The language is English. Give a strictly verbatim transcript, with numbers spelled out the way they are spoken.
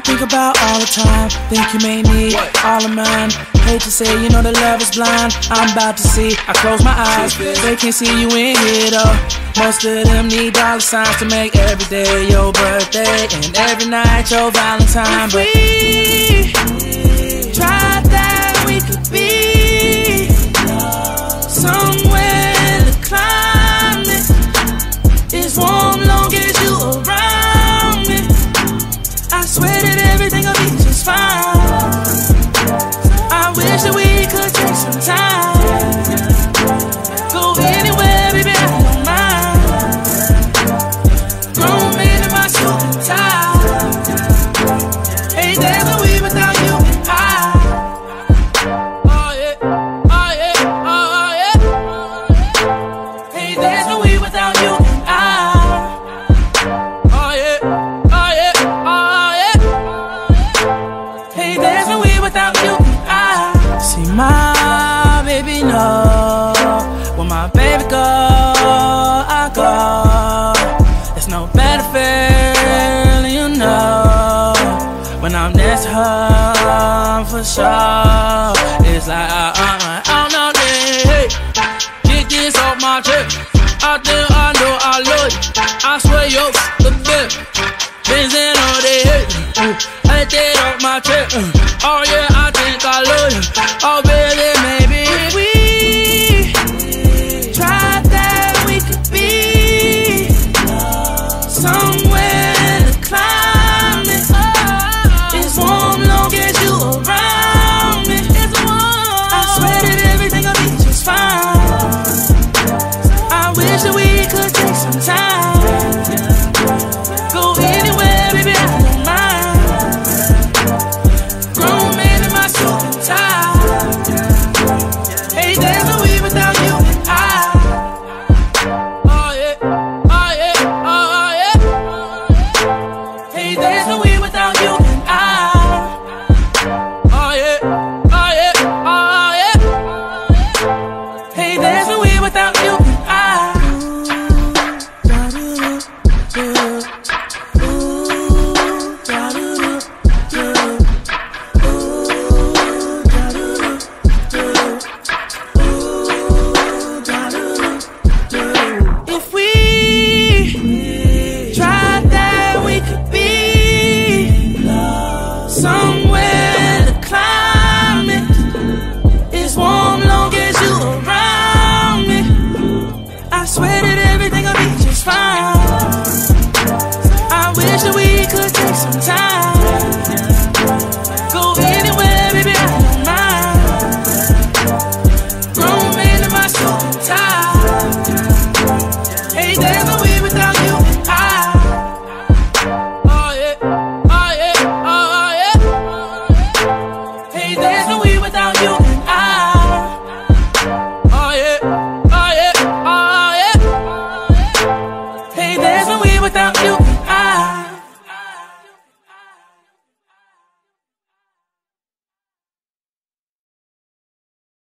think about all the time. Think you may need all of mine. Hate to say, you know the love is blind. I'm about to see, I close my eyes. They can't see you in here though. Most of them need dollar signs to make every day your birthday and every night your Valentine. But we tried that, we could be somewhere the climate is warm long as you around me. I swear that everything will be just fine. I wish that we could take some time. Go anywhere, baby, I don't mind. Grown man in my suit and tie. Hey, there's no we without you and I. Oh yeah, oh yeah, oh yeah. Hey, there's no we without you and I. Oh yeah, oh yeah, oh yeah. Hey, there's no we without you and I. See my baby know when my baby go, I go. There's no better feeling, you know, when I'm next to her for sure. It's like I, I, I, I'm not there. Hey, get this off my chest. I think I know I love you. I swear you the best. Benzin all day. Hey, I get that off my chest. Oh yeah.